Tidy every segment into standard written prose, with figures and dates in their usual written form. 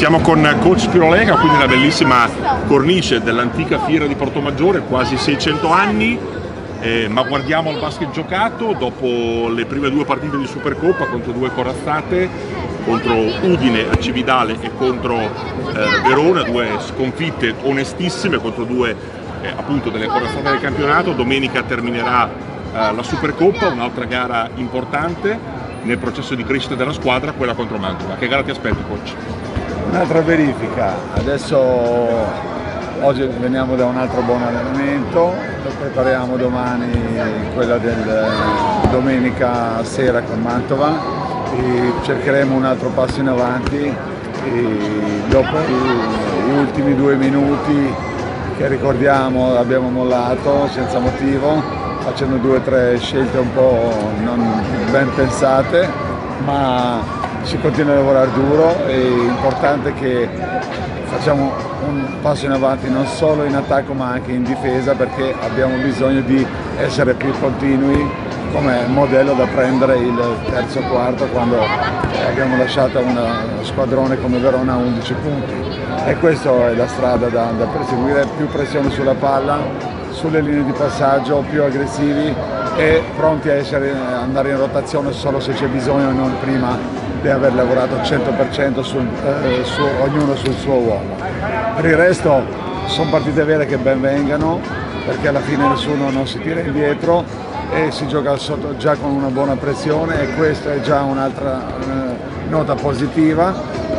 Siamo con coach Spiroleca, quindi la bellissima cornice dell'antica fiera di Portomaggiore, quasi 600 anni, ma guardiamo il basket giocato dopo le prime due partite di Supercoppa contro due corazzate, contro Udine a Cividale e contro Verona, due sconfitte onestissime contro due appunto delle corazzate del campionato. Domenica terminerà la Supercoppa, un'altra gara importante nel processo di crescita della squadra, quella contro Mantova. Che gara ti aspetti, coach? Un'altra verifica, adesso oggi veniamo da un altro buon allenamento, lo prepariamo domani, quella del domenica sera con Mantova, e cercheremo un altro passo in avanti e dopo gli ultimi 2 minuti che ricordiamo abbiamo mollato senza motivo, facendo 2 o 3 scelte un po' non ben pensate, ma si continua a lavorare duro. È importante che facciamo un passo in avanti non solo in attacco ma anche in difesa, perché abbiamo bisogno di essere più continui come modello da prendere il terzo quarto, quando abbiamo lasciato uno squadrone come Verona a 11 punti, e questa è la strada da perseguire: più pressione sulla palla, sulle linee di passaggio, più aggressivi e pronti a andare in rotazione solo se c'è bisogno e non prima di aver lavorato 100% ognuno sul suo uomo. Per il resto sono partite vere che ben vengano, perché alla fine nessuno non si tira indietro e si gioca già con una buona pressione, e questa è già un'altra nota positiva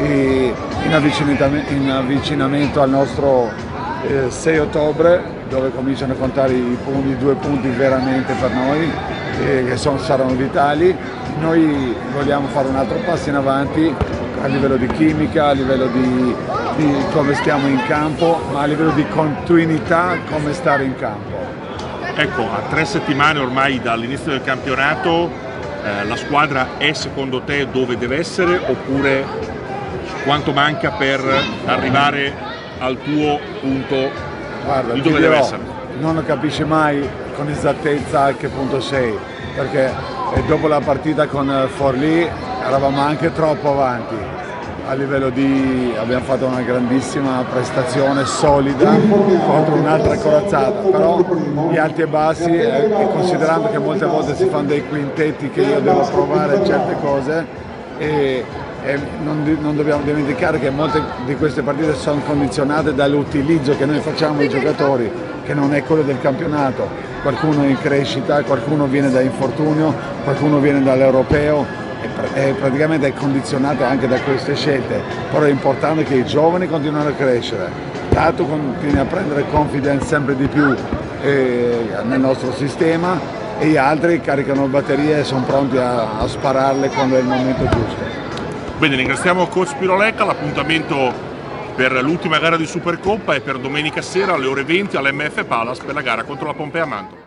in avvicinamento al nostro 6 ottobre, dove cominciano a contare i 2 punti veramente per noi, che saranno vitali. Noi vogliamo fare un altro passo in avanti a livello di chimica, a livello di come stiamo in campo, ma a livello di continuità, come stare in campo. Ecco, a 3 settimane ormai dall'inizio del campionato, la squadra è secondo te dove deve essere, oppure quanto manca per arrivare al tuo punto? Guarda, di dove deve essere? Non lo capisci mai con esattezza a che punto sei, perché dopo la partita con Forlì eravamo anche troppo avanti a livello abbiamo fatto una grandissima prestazione solida contro un'altra corazzata, però gli alti e bassi, e considerando che molte volte si fanno dei quintetti che io devo provare certe cose, e non dobbiamo dimenticare che molte di queste partite sono condizionate dall'utilizzo che noi facciamo ai giocatori, che non è quello del campionato. Qualcuno è in crescita, qualcuno viene da infortunio, qualcuno viene dall'europeo, e praticamente è condizionato anche da queste scelte. Però è importante che i giovani continuino a crescere, Tato continui a prendere confidence sempre di più nel nostro sistema, e gli altri caricano batterie e sono pronti a spararle quando è il momento giusto. Bene, ringraziamo coach Spiroleca. L'appuntamento per l'ultima gara di Supercoppa è per domenica sera alle ore 20 all'MF Palace per la gara contro la Pompea Mantova.